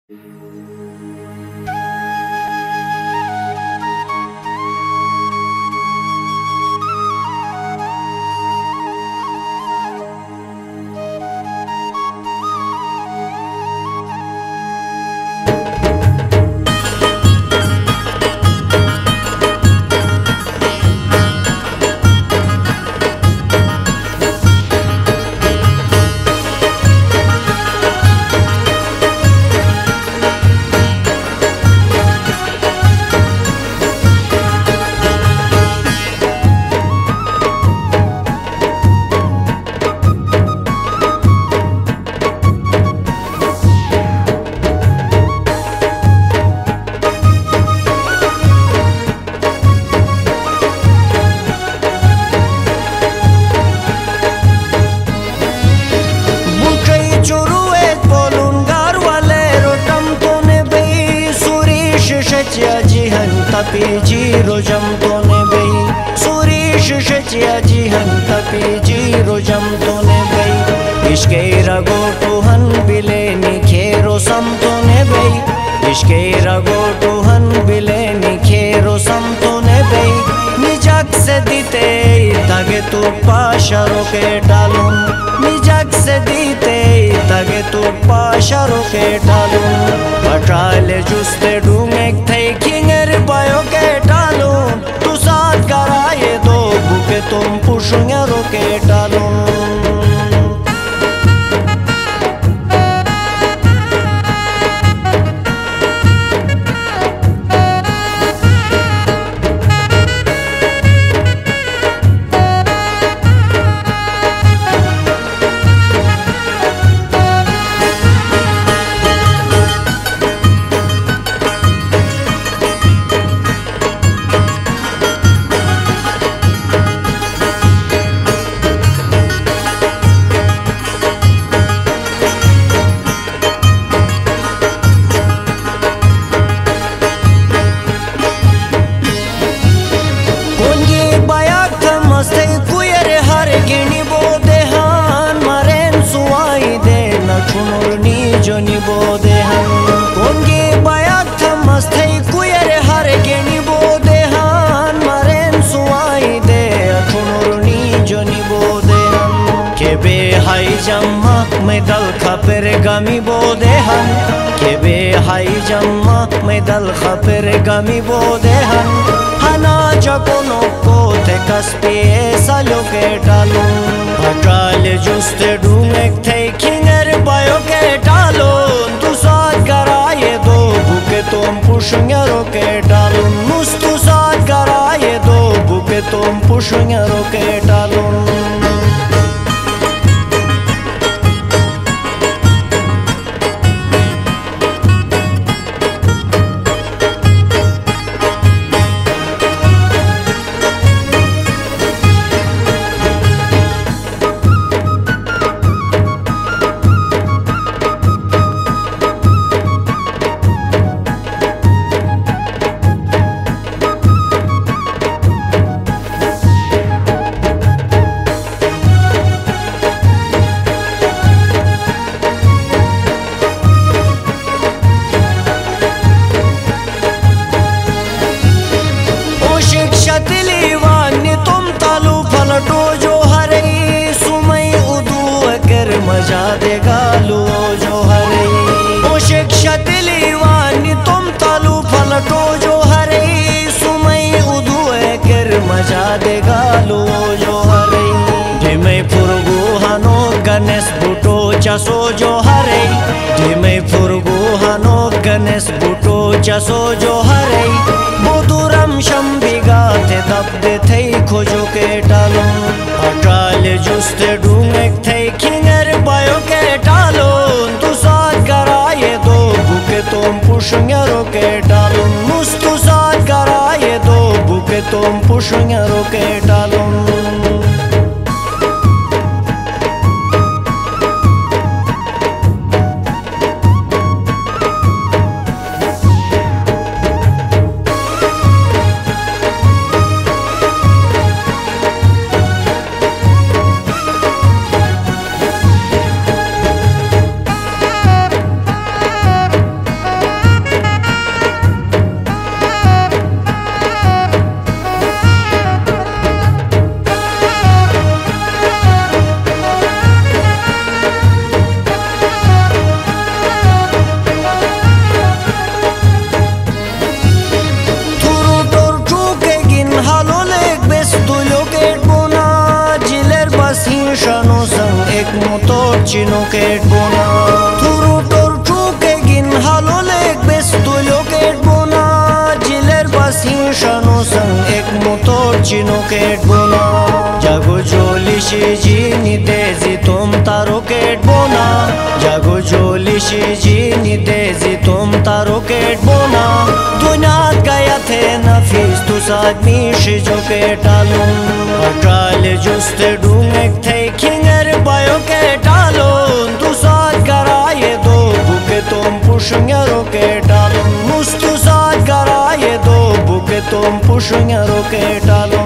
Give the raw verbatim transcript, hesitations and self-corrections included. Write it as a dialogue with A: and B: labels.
A: Tapiji rojam tone bei Surish shechya jihan Tapiji rojam tone bei Ishke rago tuhan bileni khero sam tone bei Ishke rago tuhan bileni khero sam tone bei Nijak se dite tage tu pasharo ke dalun Nijak se dite tage tu pasharo ke dalun Patrale juste dumek thay kinger bayo ke dalun Tu saat karaye do buke tum pushungero ke dalun Joni bodehan kongi bayak thamas thai kuyare hare geni bodehan maren suai de athunurni joni bodehan kebe hai jamma medal khaper gami bodehan kebe hai jamma medal khaper gami bodehan hana jakono ko te kaspe salo ke dalun patale juste dumek thai kinger bayo ke dalun tu saat karaye do buke tum pushungero ke dalun mus tu saat karaye do buke tum pushungero ke dalun मजा देगा लो जो हरे ओ शिक्षा दिलीवानी तुम तालू फलटो जो हरे सुमई उदू कर मजा देगा लो जो हरे ढिमे फुरगु हनो गणेश बुटो चसो जो हरे ढिमे फुरगु हनो गणेश बुटो चसो जो हरे बुदुरम शंबिगा ते दब दे थे खोजो के डालो अटाले जुस्ते डूमेक थे किंगर बायो के डालो तू साथ कराए दो बुके तुम पुशंगरो के डालो मुस्तु साथ कराए दो बुके तुम पुशंगरो के डालो chino ket bona thuru tor chuke gin halo lek bes tulio ket bona jiler basi shano sang ek motor chino ket bona jago joli shijini dezi tom taro ket bona jago joli shijini dezi tom taro ket bona dunyaat gaya the nafis tu saad mish jo ketalum atale juste dungek the kinger bayo ketalum tu saad karaye do buke tom pushngaro ketalum mustu saad karaye do buke tom pushngaro ketalum